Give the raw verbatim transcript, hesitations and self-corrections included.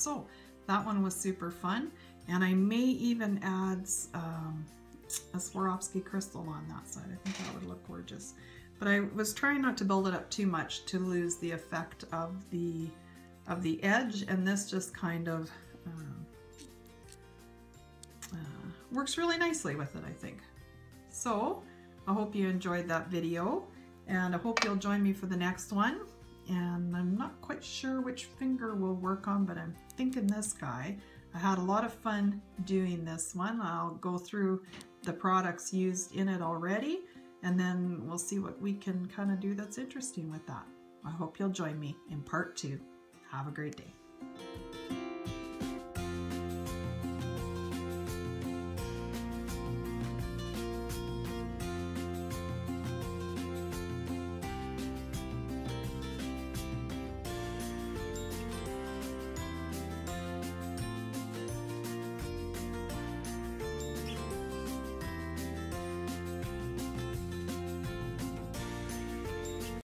So that one was super fun, and I may even add um, a Swarovski crystal on that side. I think that would look gorgeous. But I was trying not to build it up too much to lose the effect of the of the edge, and this just kind of um, uh, works really nicely with it, I think. So I hope you enjoyed that video, and I hope you'll join me for the next one. And I'm not quite sure which finger we'll work on, but I'm thinking this guy. I had a lot of fun doing this one. I'll go through the products used in it already, and then we'll see what we can kind of do that's interesting with that. I hope you'll join me in part two. Have a great day.